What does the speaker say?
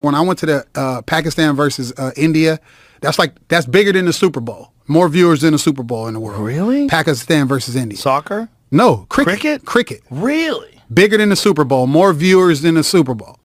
When I went to the Pakistan versus India, that's bigger than the Super Bowl. More viewers than the Super Bowl in the world. Really? Pakistan versus India. Soccer? No, cricket. Cricket? Cricket. Really? Bigger than the Super Bowl. More viewers than the Super Bowl.